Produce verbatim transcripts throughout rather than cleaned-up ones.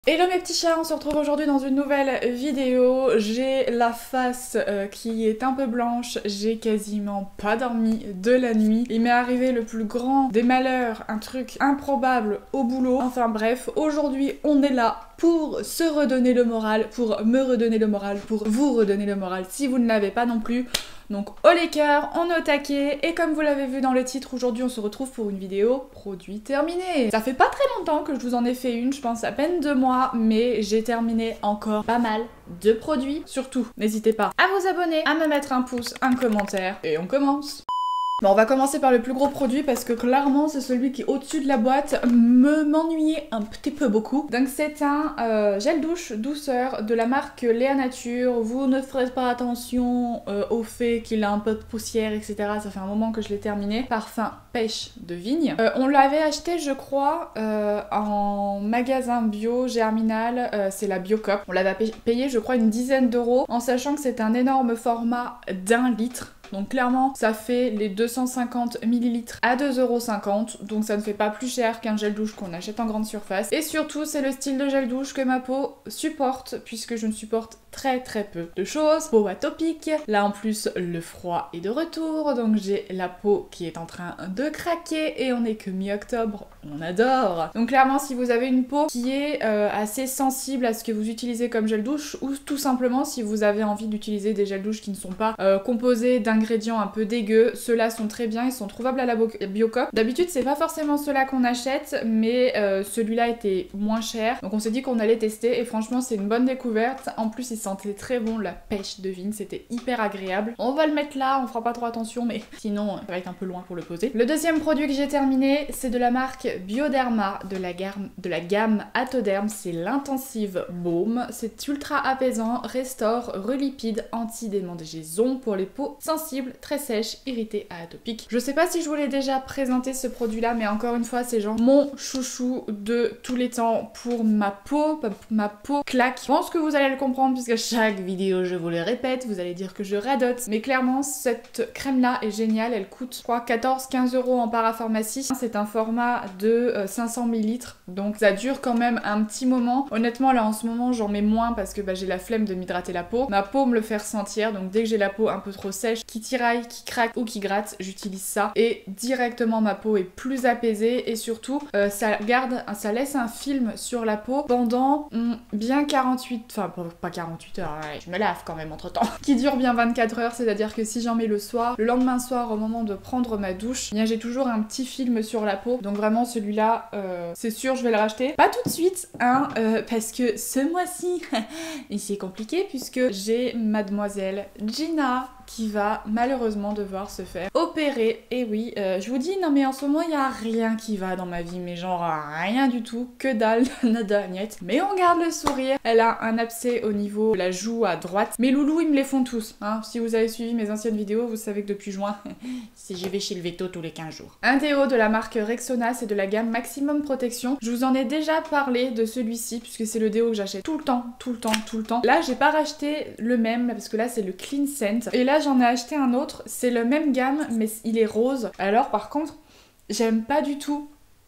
Hello mes petits chats, on se retrouve aujourd'hui dans une nouvelle vidéo. J'ai la face euh, qui est un peu blanche, j'ai quasiment pas dormi de la nuit. Il m'est arrivé le plus grand des malheurs, un truc improbable au boulot. Enfin bref, aujourd'hui on est là pour se redonner le moral, pour me redonner le moral, pour vous redonner le moral si vous ne l'avez pas non plus. Donc au les cœurs, on est au taquet, et comme vous l'avez vu dans le titre, aujourd'hui on se retrouve pour une vidéo produit terminé. Ça fait pas très longtemps que je vous en ai fait une, je pense à peine deux mois, mais j'ai terminé encore pas mal de produits. Surtout, n'hésitez pas à vous abonner, à me mettre un pouce, un commentaire, et on commence. Bon, on va commencer par le plus gros produit parce que clairement c'est celui qui est au-dessus de la boîte me m'ennuyait un petit peu beaucoup. Donc c'est un euh, gel douche douceur de la marque Léa Nature. Vous ne ferez pas attention euh, au fait qu'il a un peu de poussière, et cetera. Ça fait un moment que je l'ai terminé. Parfum pêche de vigne. Euh, on l'avait acheté je crois euh, en magasin bio Germinal, euh, c'est la Biocop. On l'avait payé je crois une dizaine d'euros en sachant que c'est un énorme format d'un litre. Donc clairement, ça fait les deux cent cinquante millilitres à deux euros cinquante, donc ça ne fait pas plus cher qu'un gel douche qu'on achète en grande surface. Et surtout, c'est le style de gel douche que ma peau supporte, puisque je ne supporte très très peu de choses. Peau atopique, là en plus le froid est de retour, donc j'ai la peau qui est en train de craquer, et on est que mi-octobre, on adore. Donc clairement, si vous avez une peau qui est euh, assez sensible à ce que vous utilisez comme gel douche, ou tout simplement si vous avez envie d'utiliser des gels douches qui ne sont pas euh, composés d'ingrédients un peu dégueux, ceux-là sont très bien, ils sont trouvables à la Biocop. D'habitude c'est pas forcément ceux-là qu'on achète, mais euh, celui-là était moins cher, donc on s'est dit qu'on allait tester, et franchement c'est une bonne découverte. En plus il sentait très bon la pêche de vigne, c'était hyper agréable. On va le mettre là, on fera pas trop attention, mais sinon ça va être un peu loin pour le poser. Le deuxième produit que j'ai terminé, c'est de la marque Bioderma, de la, gamme, de la gamme Atoderm, c'est l'intensive baume. C'est ultra apaisant, restaure, relipide, anti-démangeaison pour les peaux sensibles, très sèches, irritées à atopiques. Je sais pas si je vous l'ai déjà présenté ce produit là, mais encore une fois c'est genre mon chouchou de tous les temps pour ma peau. Ma peau claque. Je pense que vous allez le comprendre puisque chaque vidéo je vous le répète, vous allez dire que je radote, mais clairement cette crème là est géniale. Elle coûte je crois quatorze quinze euros en parapharmacie. C'est un format de euh, cinq cents millilitres, donc ça dure quand même un petit moment. Honnêtement là en ce moment j'en mets moins parce que bah, j'ai la flemme de m'hydrater la peau. Ma peau me le fait ressentir, donc dès que j'ai la peau un peu trop sèche, qui tiraille, qui craque ou qui gratte, j'utilise ça et directement ma peau est plus apaisée, et surtout euh, ça garde, ça laisse un film sur la peau pendant mm, bien quarante-huit, enfin pas quarante-huit heures, ouais, je me lave quand même entre temps, qui dure bien vingt-quatre heures, c'est-à-dire que si j'en mets le soir, le lendemain soir au moment de prendre ma douche, eh bien j'ai toujours un petit film sur la peau, donc vraiment celui-là euh, c'est sûr je vais le racheter. Pas tout de suite hein, euh, parce que ce mois-ci c'est compliqué puisque j'ai mademoiselle Gina qui va malheureusement devoir se faire opérer. Et oui, euh, je vous dis, non mais en ce moment, il n'y a rien qui va dans ma vie, mais genre rien du tout, que dalle, nada, niet. Mais on garde le sourire. Elle a un abcès au niveau de la joue à droite. Mes loulous, ils me les font tous. Hein. Si vous avez suivi mes anciennes vidéos, vous savez que depuis juin, si j'y vais chez le veto tous les quinze jours. Un déo de la marque Rexona, c'est de la gamme Maximum Protection. Je vous en ai déjà parlé de celui-ci, puisque c'est le déo que j'achète tout le temps, tout le temps, tout le temps. Là, j'ai pas racheté le même, parce que là, c'est le Clean Scent. Et là, j'en ai acheté un autre, c'est le même gamme mais il est rose. Alors par contre j'aime pas du tout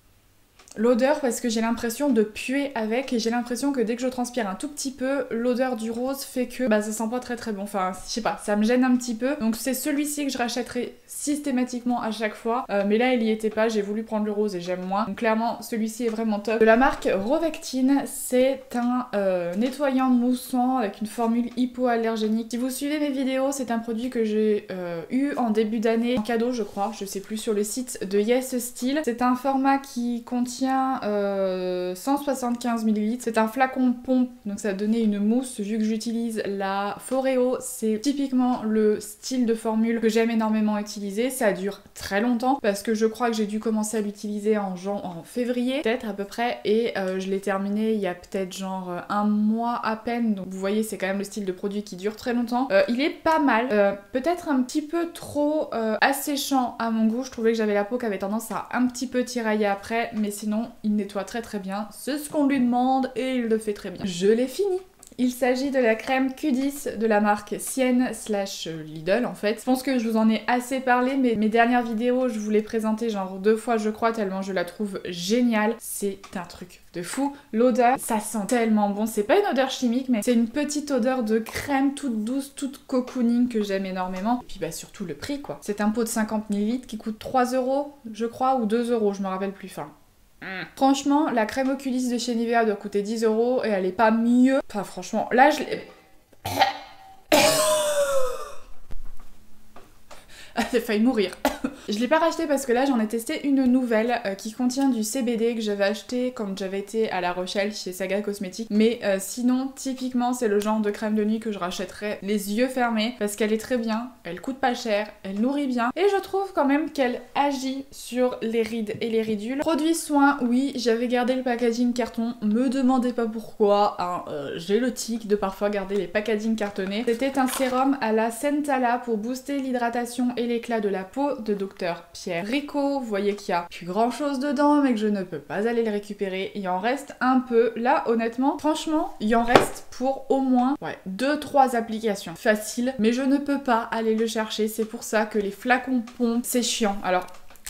l'odeur parce que j'ai l'impression de puer avec, et j'ai l'impression que dès que je transpire un tout petit peu, l'odeur du rose fait que bah ça sent pas très très bon, enfin je sais pas, ça me gêne un petit peu. Donc c'est celui-ci que je rachèterai systématiquement à chaque fois, euh, mais là il y était pas, j'ai voulu prendre le rose et j'aime moins, donc clairement celui-ci est vraiment top. De la marque Rovectine, c'est un euh, nettoyant moussant avec une formule hypoallergénique. Si vous suivez mes vidéos, c'est un produit que j'ai euh, eu en début d'année en cadeau je crois, je sais plus, sur le site de Yes Style. C'est un format qui contient Euh, cent soixante-quinze millilitres. C'est un flacon pompe, donc ça a donné une mousse. Vu que j'utilise la Foreo, c'est typiquement le style de formule que j'aime énormément utiliser. Ça dure très longtemps parce que je crois que j'ai dû commencer à l'utiliser en, en février, peut-être à peu près, et euh, je l'ai terminé il y a peut-être genre un mois à peine. Donc vous voyez, c'est quand même le style de produit qui dure très longtemps. Euh, il est pas mal, euh, peut-être un petit peu trop euh, asséchant à mon goût. Je trouvais que j'avais la peau qui avait tendance à un petit peu tirailler après, mais sinon il nettoie très très bien, c'est ce qu'on lui demande et il le fait très bien. Je l'ai fini Il s'agit de la crème Q dix de la marque Sienne slash Lidl en fait. Je pense que je vous en ai assez parlé, mais mes dernières vidéos, je vous l'ai présentée genre deux fois je crois, tellement je la trouve géniale. C'est un truc de fou. L'odeur, ça sent tellement bon. C'est pas une odeur chimique, mais c'est une petite odeur de crème toute douce, toute cocooning que j'aime énormément. Et puis bah surtout le prix quoi. C'est un pot de cinquante millilitres qui coûte trois euros je crois, ou deux euros, je me rappelle plus. Enfin, franchement, la crème oculiste de chez Nivea doit coûter dix euros et elle est pas mieux. Enfin, franchement, là je l'ai. J'ai failli mourir. Je l'ai pas racheté parce que là j'en ai testé une nouvelle euh, qui contient du C B D que j'avais acheté quand j'avais été à La Rochelle chez Saga Cosmétiques. Mais euh, sinon, typiquement, c'est le genre de crème de nuit que je rachèterais les yeux fermés parce qu'elle est très bien, elle coûte pas cher, elle nourrit bien et je trouve quand même qu'elle agit sur les rides et les ridules. Produit soin, oui, j'avais gardé le packaging carton, me demandez pas pourquoi, hein, euh, j'ai le tic de parfois garder les packaging cartonnés. C'était un sérum à la Centala pour booster l'hydratation et l'éclat de la peau de Docteur Pierre Rico. Vous voyez qu'il y a plus grand chose dedans mais que je ne peux pas aller le récupérer. Il en reste un peu. Là honnêtement, franchement, il en reste pour au moins ouais, deux trois applications. Facile, mais je ne peux pas aller le chercher. C'est pour ça que les flacons pompent, c'est chiant. Alors...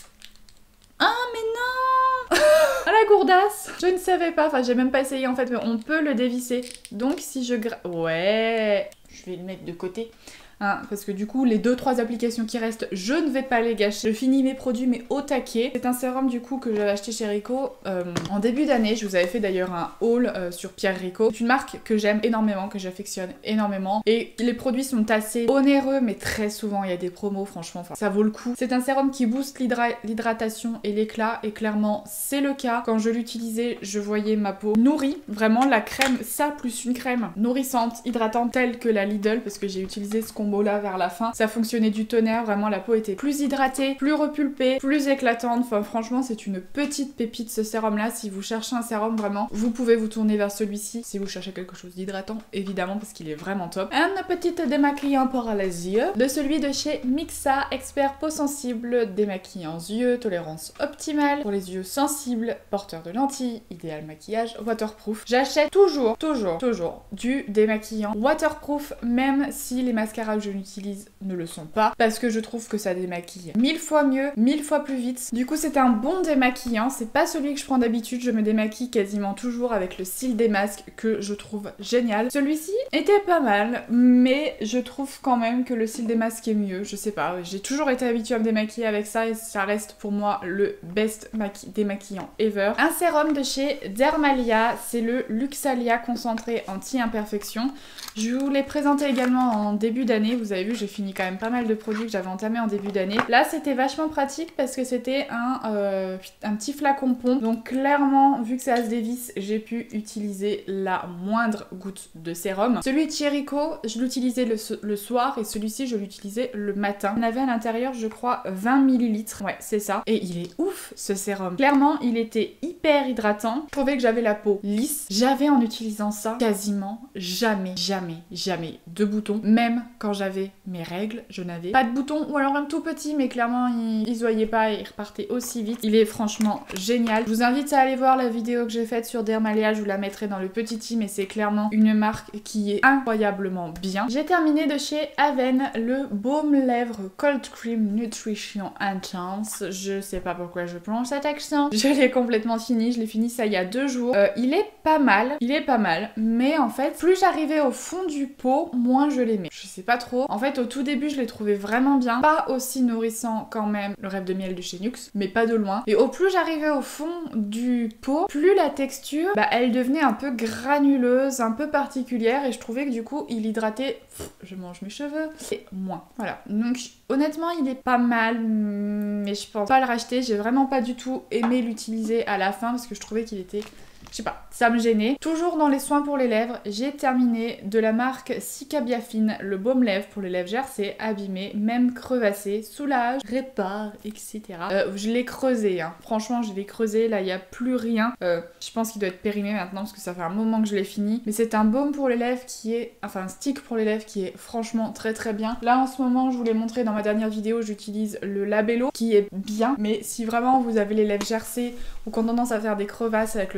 Ah mais non. À la gourdasse. Je ne savais pas, enfin j'ai même pas essayé en fait, mais on peut le dévisser. Donc si je... gra... Ouais, je vais le mettre de côté. Hein, parce que du coup les deux trois applications qui restent je ne vais pas les gâcher. Je finis mes produits mais au taquet. C'est un sérum du coup que j'avais acheté chez Rico euh, en début d'année. Je vous avais fait d'ailleurs un haul euh, sur Pierre Rico. C'est une marque que j'aime énormément, que j'affectionne énormément et les produits sont assez onéreux mais très souvent il y a des promos franchement, enfin, ça vaut le coup. C'est un sérum qui booste l'hydratation et l'éclat et clairement c'est le cas. Quand je l'utilisais je voyais ma peau nourrie, vraiment la crème, ça plus une crème nourrissante, hydratante telle que la Lidl parce que j'ai utilisé ce combo là vers la fin, ça fonctionnait du tonnerre, vraiment la peau était plus hydratée, plus repulpée, plus éclatante, enfin franchement c'est une petite pépite ce sérum là. Si vous cherchez un sérum vraiment, vous pouvez vous tourner vers celui-ci si vous cherchez quelque chose d'hydratant évidemment parce qu'il est vraiment top. Un petit démaquillant pour les yeux de celui de chez Mixa, expert peau sensible, démaquillant yeux, tolérance optimale pour les yeux sensibles, porteurs de lentilles, idéal maquillage, waterproof. J'achète toujours, toujours, toujours du démaquillant waterproof même si les mascaras que je l'utilise ne le sont pas parce que je trouve que ça démaquille mille fois mieux, mille fois plus vite. Du coup c'est un bon démaquillant, c'est pas celui que je prends d'habitude, je me démaquille quasiment toujours avec le cil des masques que je trouve génial. Celui-ci était pas mal mais je trouve quand même que le cil des masques est mieux, je sais pas, j'ai toujours été habituée à me démaquiller avec ça et ça reste pour moi le best démaquillant ever. Un sérum de chez Dermalia, c'est le Luxalia concentré anti-imperfection. Je vous l'ai présenté également en début d'année, vous avez vu j'ai fini quand même pas mal de produits que j'avais entamés en début d'année. Là c'était vachement pratique parce que c'était un, euh, un petit flacon pompe, donc clairement vu que ça se dévisse j'ai pu utiliser la moindre goutte de sérum. Celui de chez Rico je l'utilisais le, le soir et celui-ci je l'utilisais le matin. On avait à l'intérieur je crois vingt millilitres, ouais c'est ça, et il est ouf ce sérum. Clairement il était hyper hydratant, je trouvais que j'avais la peau lisse, j'avais en utilisant ça quasiment jamais, jamais, jamais de boutons. Même quand j'avais mes règles, je n'avais pas de boutons ou alors un tout petit, mais clairement il, il se voyait pas et il repartait aussi vite. Il est franchement génial. Je vous invite à aller voir la vidéo que j'ai faite sur Dermalia, je vous la mettrai dans le petit i, mais c'est clairement une marque qui est incroyablement bien. J'ai terminé de chez Aven le baume lèvres Cold Cream Nutrition Intense. Je sais pas pourquoi je prononce cet accent. Je l'ai complètement fini, je l'ai fini ça il y a deux jours. Euh, il est pas mal, il est pas mal, mais en fait, plus j'arrivais au fond du pot, moins je l'aimais. Je sais pas trop. En fait, au tout début, je l'ai trouvé vraiment bien. Pas aussi nourrissant quand même, le rêve de miel de chez Nuxe, mais pas de loin. Et au plus j'arrivais au fond du pot, plus la texture, bah, elle devenait un peu granuleuse, un peu particulière, et je trouvais que du coup, il hydratait, pff, je mange mes cheveux, et moins. Voilà. Donc, honnêtement, il est pas mal, mais je pense pas le racheter. J'ai vraiment pas du tout aimé l'utiliser à la fin, parce que je trouvais qu'il était... Je sais pas, ça me gênait. Toujours dans les soins pour les lèvres, j'ai terminé de la marque Cica Biafine, le baume lèvres pour les lèvres gercées, abîmées, même crevassées, soulage, répare, et cetera. Euh, je l'ai creusé, hein. Franchement, je l'ai creusé, là, il n'y a plus rien. Euh, je pense qu'il doit être périmé maintenant, parce que ça fait un moment que je l'ai fini. Mais c'est un baume pour les lèvres qui est... Enfin, un stick pour les lèvres qui est franchement très très bien. Là, en ce moment, je vous l'ai montré dans ma dernière vidéo, j'utilise le Labello, qui est bien. Mais si vraiment vous avez les lèvres gercées, ou qu'on a tendance à faire des crevasses avec le froid qui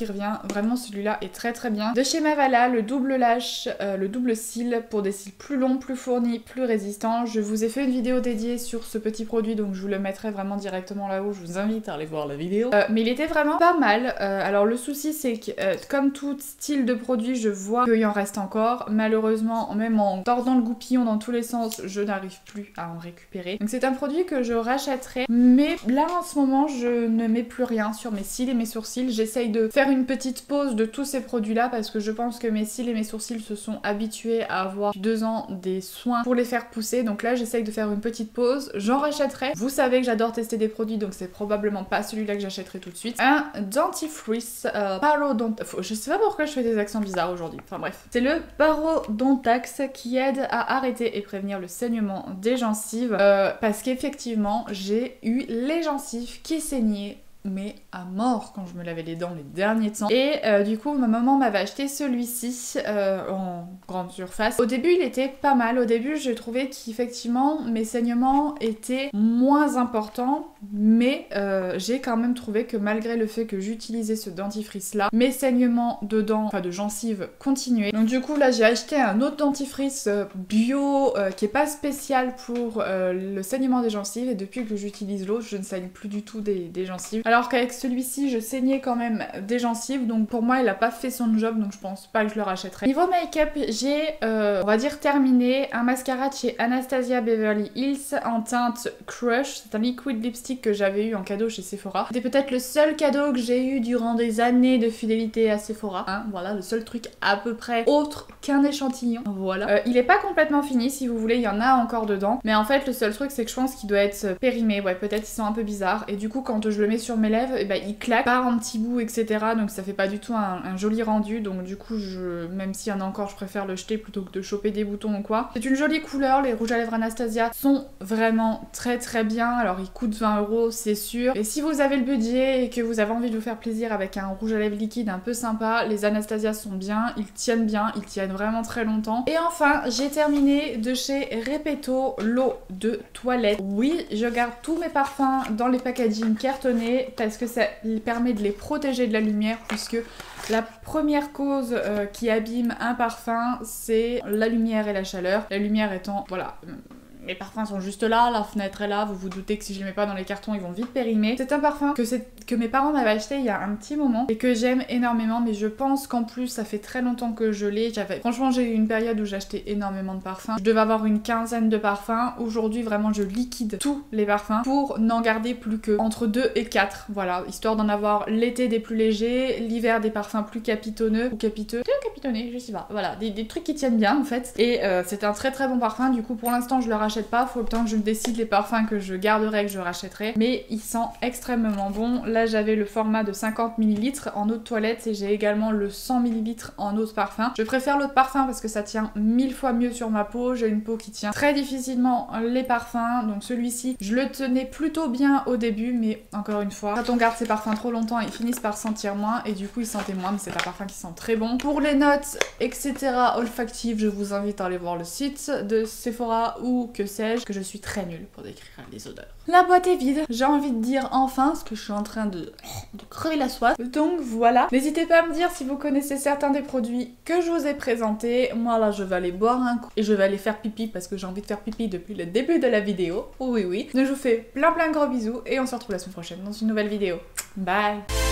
revient. Vraiment celui-là est très très bien. De chez Mavala, le double lash, euh, le double cil pour des cils plus longs, plus fournis, plus résistants. Je vous ai fait une vidéo dédiée sur ce petit produit, donc je vous le mettrai vraiment directement là-haut. Je vous invite à aller voir la vidéo. Euh, mais il était vraiment pas mal. Euh, alors le souci c'est que euh, comme tout style de produit, je vois qu'il en reste encore. Malheureusement, même en tordant le goupillon dans tous les sens, je n'arrive plus à en récupérer. Donc c'est un produit que je rachèterai. Mais là en ce moment, je ne mets plus rien sur mes cils et mes sourcils. J'essaye de faire une petite pause de tous ces produits-là parce que je pense que mes cils et mes sourcils se sont habitués à avoir depuis deux ans des soins pour les faire pousser. Donc là, j'essaye de faire une petite pause. J'en rachèterai. Vous savez que j'adore tester des produits, donc c'est probablement pas celui-là que j'achèterai tout de suite. Un dentifrice euh, parodontax. Je sais pas pourquoi je fais des accents bizarres aujourd'hui. Enfin bref. C'est le parodontax qui aide à arrêter et prévenir le saignement des gencives. Euh, parce qu'effectivement, j'ai eu les gencives qui saignaient mais à mort quand je me lavais les dents les derniers temps. Et euh, du coup ma maman m'avait acheté celui-ci euh, en grande surface. Au début il était pas mal, au début je trouvais qu'effectivement mes saignements étaient moins importants, mais euh, j'ai quand même trouvé que malgré le fait que j'utilisais ce dentifrice là, mes saignements de dents, enfin de gencives continuaient. Donc du coup là j'ai acheté un autre dentifrice euh, bio euh, qui est pas spécial pour euh, le saignement des gencives, et depuis que j'utilise l'autre je ne saigne plus du tout des, des gencives. Alors qu'avec celui-ci, je saignais quand même des gencives, donc pour moi, il a pas fait son job, donc je pense pas que je le rachèterai. Niveau make-up, j'ai, euh, on va dire, terminé un mascara de chez Anastasia Beverly Hills en teinte Crush. C'est un liquid lipstick que j'avais eu en cadeau chez Sephora. C'était peut-être le seul cadeau que j'ai eu durant des années de fidélité à Sephora. Hein, voilà, le seul truc à peu près autre qu'un échantillon. Voilà. Euh, il est pas complètement fini, si vous voulez, il y en a encore dedans. Mais en fait, le seul truc, c'est que je pense qu'il doit être périmé. Ouais, peut-être ils sont un peu bizarres. Et du coup, quand je le mets sur mes lèvres, et bah, il claque, part en petits bouts, et cetera. Donc ça fait pas du tout un, un joli rendu. Donc du coup, je, même s'il y en a encore, je préfère le jeter plutôt que de choper des boutons ou quoi. C'est une jolie couleur. Les rouges à lèvres Anastasia sont vraiment très très bien. Alors ils coûtent vingt euros, c'est sûr. Et si vous avez le budget et que vous avez envie de vous faire plaisir avec un rouge à lèvres liquide un peu sympa, les Anastasia sont bien. Ils tiennent bien, ils tiennent vraiment très longtemps. Et enfin, j'ai terminé de chez Repetto l'eau de toilette. Oui, je garde tous mes parfums dans les packaging cartonnés parce que ça permet de les protéger de la lumière, puisque la première cause euh, qui abîme un parfum, c'est la lumière et la chaleur. La lumière étant, voilà... Les parfums sont juste là, la fenêtre est là, vous vous doutez que si je les mets pas dans les cartons, ils vont vite périmer. C'est un parfum que, que mes parents m'avaient acheté il y a un petit moment et que j'aime énormément, mais je pense qu'en plus, ça fait très longtemps que je l'ai. J'avais, franchement, j'ai eu une période où j'achetais énormément de parfums. Je devais avoir une quinzaine de parfums. Aujourd'hui, vraiment, je liquide tous les parfums pour n'en garder plus que entre deux et quatre. Voilà, histoire d'en avoir l'été des plus légers, l'hiver des parfums plus capitonneux ou capiteux. Capitonnés, je sais pas. Voilà, des, des trucs qui tiennent bien en fait. Et euh, c'est un très très bon parfum. Du coup, pour l'instant, je le rachète pas, faut le temps que je me décide les parfums que je garderai, que je rachèterai, mais il sent extrêmement bon. Là j'avais le format de cinquante millilitres en eau de toilette et j'ai également le cent millilitres en eau de parfum. Je préfère l'eau de parfum parce que ça tient mille fois mieux sur ma peau. J'ai une peau qui tient très difficilement les parfums, donc celui-ci je le tenais plutôt bien au début, mais encore une fois, quand on garde ses parfums trop longtemps, ils finissent par sentir moins et du coup ils sentaient moins, mais c'est un parfum qui sent très bon. Pour les notes etc olfactives, je vous invite à aller voir le site de Sephora ou que sais-je, que je suis très nulle pour décrire les odeurs. La boîte est vide, j'ai envie de dire enfin, parce que je suis en train de, de crever la soif. Donc voilà. N'hésitez pas à me dire si vous connaissez certains des produits que je vous ai présentés. Moi là, je vais aller boire un coup et je vais aller faire pipi parce que j'ai envie de faire pipi depuis le début de la vidéo. Oui, oui. Donc je vous fais plein plein de gros bisous et on se retrouve la semaine prochaine dans une nouvelle vidéo. Bye!